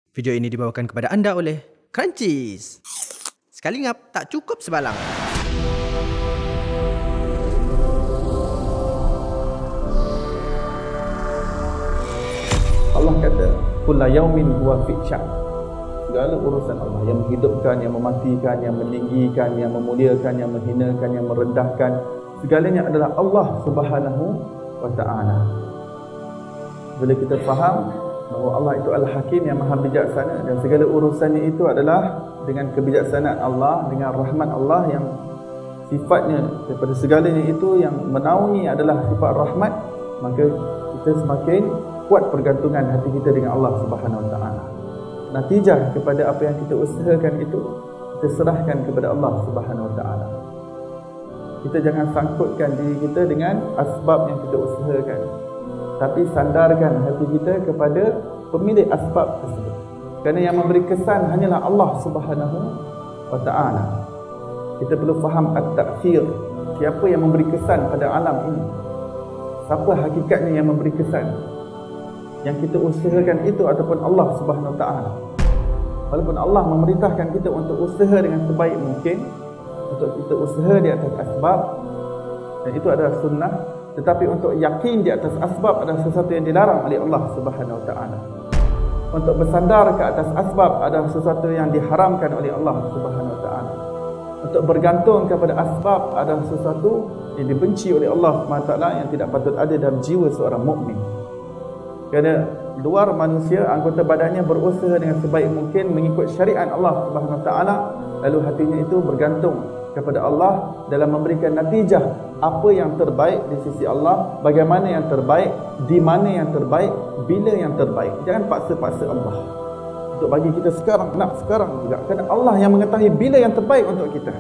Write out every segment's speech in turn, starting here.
Video ini dibawakan kepada anda oleh Crunchies. Sekali ngap tak cukup sebalang. Allah kata, "Kullu yaumin huwa fi sya'n." Segala urusan Allah, yang menghidupkan, yang mematikan, yang meninggikan, yang memuliakan, yang menghinakan, yang merendahkan, segalanya adalah Allah Subhanahu wa taala. Bila kita faham bahawa Allah itu Al-Hakim yang Maha Bijaksana dan segala urusannya itu adalah dengan kebijaksanaan Allah, dengan rahmat Allah yang sifatnya daripada segalanya itu yang menaungi adalah sifat rahmat, maka kita semakin kuat pergantungan hati kita dengan Allah Subhanahu wa taala. Natijah kepada apa yang kita usahakan itu kita serahkan kepada Allah Subhanahu wa taala. Kita jangan sangkutkan diri kita dengan asbab yang kita usahakan, tapi sandarkan hati kita kepada pemilik asbab tersebut. Kerana yang memberi kesan hanyalah Allah Subhanahu wa taala. Kita perlu faham at-ta'thir. Siapa yang memberi kesan pada alam ini? Siapa hakikatnya yang memberi kesan? Yang kita usahakan itu ataupun Allah Subhanahu wa taala. Walaupun Allah memerintahkan kita untuk usaha dengan sebaik mungkin, untuk kita usaha di atas asbab, dan itu adalah sunnah, tetapi untuk yakin di atas asbab adalah sesuatu yang dilarang oleh Allah Subhanahu wa taala. Untuk bersandar ke atas asbab adalah sesuatu yang diharamkan oleh Allah Subhanahu wa taala. Untuk bergantung kepada asbab adalah sesuatu yang dibenci oleh Allah Subhanahu wa taala, yang tidak patut ada dalam jiwa seorang mukmin. Kerana luar manusia, anggota badannya berusaha dengan sebaik mungkin mengikut syariat Allah Subhanahu wa taala, lalu hatinya itu bergantung kepada Allah dalam memberikan natijah apa yang terbaik di sisi Allah, bagaimana yang terbaik, di mana yang terbaik, bila yang terbaik. Jangan paksa-paksa Allah untuk bagi kita sekarang, nak sekarang juga. Kerana Allah yang mengetahui bila yang terbaik untuk kita.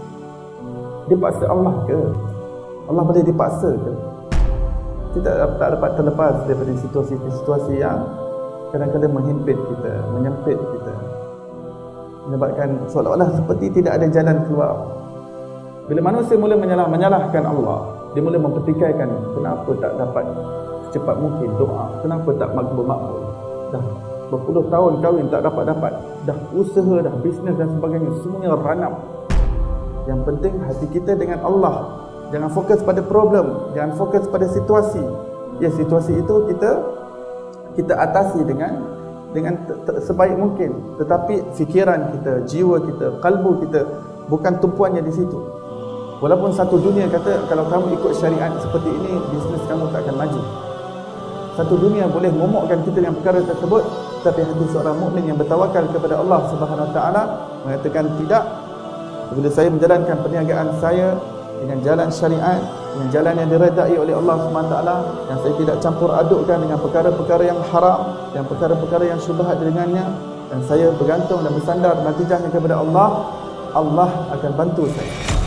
Dipaksa Allah ke? Allah boleh dipaksa ke? Kita tak dapat terlepas daripada situasi-situasi yang kadang-kadang menghimpit kita, menyempit kita, menyebabkan seolah-olah seperti tidak ada jalan keluar. Bila manusia mula menyalahkan Allah, dia mula mempertikaikan kenapa tak dapat secepat mungkin doa, kenapa tak makbul-makbul. Dah berpuluh tahun kahwin tak dapat-dapat, dah usaha, dah bisnes dan sebagainya, semuanya ranap. Yang penting hati kita dengan Allah. Jangan fokus pada problem, jangan fokus pada situasi. Ya, situasi itu kita atasi dengan sebaik mungkin, tetapi fikiran kita, jiwa kita, kalbu kita bukan tumpuannya di situ. Walaupun satu dunia kata kalau kamu ikut syariat seperti ini, bisnes kamu tak akan maju. Satu dunia boleh momokkan kita dengan perkara tersebut, tapi hati seorang mukmin yang bertawakal kepada Allah Subhanahu wa taala mengatakan tidak. Bila saya menjalankan perniagaan saya dengan jalan syariat, dengan jalan yang diredai oleh Allah SWT, yang saya tidak campur adukkan dengan perkara-perkara yang haram dan perkara-perkara yang syubhat dengannya, dan saya bergantung dan bersandar natijahnya kepada Allah, Allah akan bantu saya.